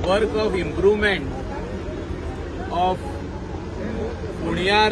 work of improvement of Punyar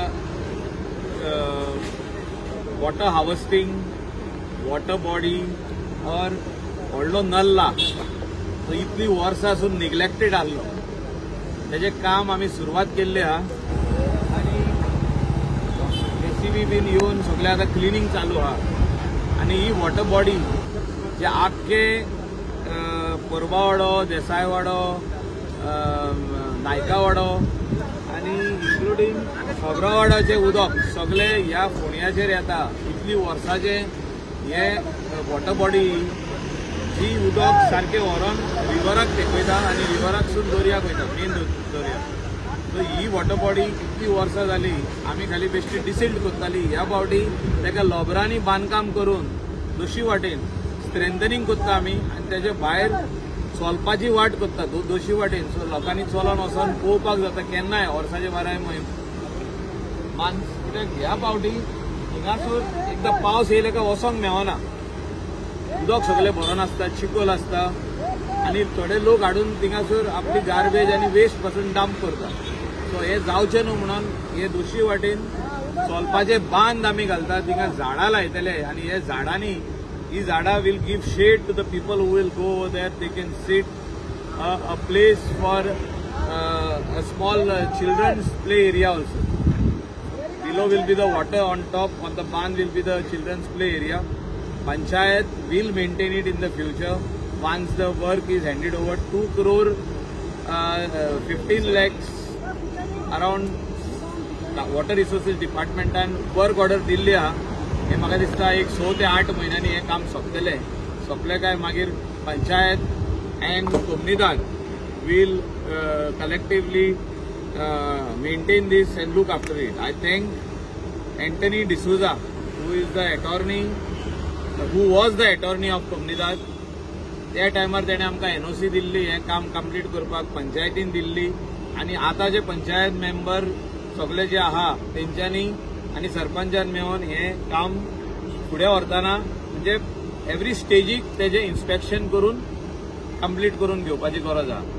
water harvesting, water body or व्हडलो नल्ला तो इतली वर्सां असून निग्लेक्टेड आसलो त्याचे काम आमी सुरवात केल्ली आहा आनी जेसीबी बीन येवन सगळे आतां क्लिनिंग चालू आहा आनी ही वॉटर बॉडी जे आख्खे परबावाडो, देसायवाडो, नायकावाडो आनी इन्क्लुडींग खोबरावाडाचे उदक सगळे ह्या फोंड्याचेर येता. इतली वर्सांचे हे वॉटर बॉडी ही उदक सारखे व्हरून रिव्हराक तेकयता आनी रिव्हराकसून दर्याक वयता, मेन दर्या. सो ही वॉटर बॉडी कितली वर्सां जाली आमी खाली बेश्टी डिसेंट करताली. ह्या फावटी तेका लोबरांनी बांदकाम करून दोशी वाटेन स्ट्रेंथनिंग करता आमी आनी तेजे भायर चलपाची वाट करता दोशी वाटेन. सो लोकांनी चलोन वचोन पळोवपाक जाता केन्नाय वर्साचे बाराय मान. कित्याक ह्या फावटी हिंगासर एकदां पावस येयले काय वचोंक मेळना. उदक सगळे भरून आसता, चिखल आसता आनी थोडे लोक हाडून थिंगासर आपली गार्बेज आनी वेस्ट पासून डंप करता. सो हे जावचें न्हू म्हणून हे दोशी वाटेन चलपाचे बांद आमी घालता, थिंगा झाडां लायतले आनी हे झाडांनी ही झाडां will give shade to the people who will go over there. They can seat a place for a small children's play area also. Below will be the water, on top on the barn will be the children's play area. Panchayat will maintain it in the future once the work is handed over. 2 crore 15 lakhs around water resources department and work order दिल्ली आहा. हे म्हाका दिसता एक 6 ते 8 महिन्यांनी हे काम सोंपले काय मागीर panchayat and Komnidad will collectively maintain this and look after it. I thank Anthony D'Souza, who is the attorney, who was the attorney of Komnidad. त्या टायमार तेणे आमकां NOC दिल्ली हे काम कंप्लीट करपाक, पंचायतीन दिल्ली आनी आतां जे पंचायत मेंबर सगळे जे आहा तेंच्यांनी आनी सरपंचान मेळोन हे काम फुडें व्हरतना म्हणजे एवरी स्टेजीक तेजे इन्स्पेक्शन करून कंप्लीट करून घेवपाची गरज आहा.